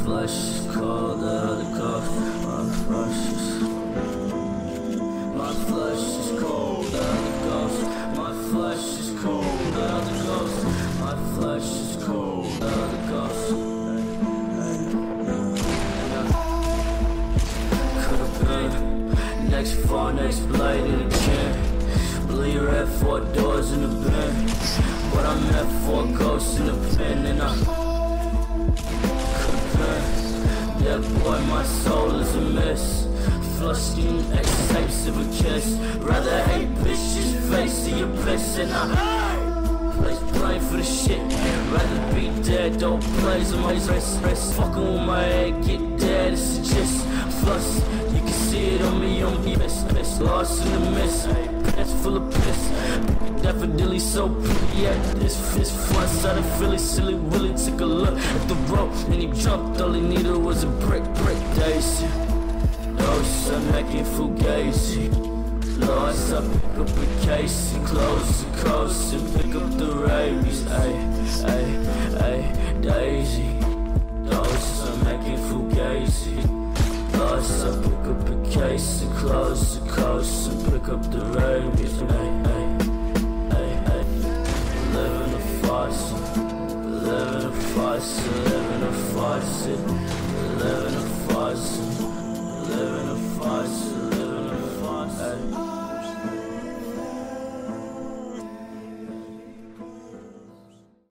flesh is cold, the other ghost. My flesh is cold, the other ghost. My flesh is cold, the other ghost. My flesh is cold, the other ghost. Could've been next fall, next blade in the chin. Believe you had 4 doors in the bin, but I met 4 ghosts in the pen, and I could've been that boy. My soul is a mess. Flushed-in X-tapes of a kiss. Rather hate bitches, face of your piss, and I place blame for the shit. Rather be dead, don't blaze on my wrist. Fucking with my head, get dead, it's a gist. Flush, you can see it on me, piss. Lost in the mist, pants full of piss. Definitely so pretty, yeah, this fist front side of Philly. Silly Willie took a look at the rope, and he jumped, all he needed was a brick days. Dose, I'm making fugazi. Lost, I pick up a case and close the coast and pick up the rabies. Ay, Daisy. Dose, I'm making fugazi. Lost, I pick up a case and close the coast and pick up the rabies. Living a farce, living a farce, living a farce, living a farce. Living a farce, living a farce.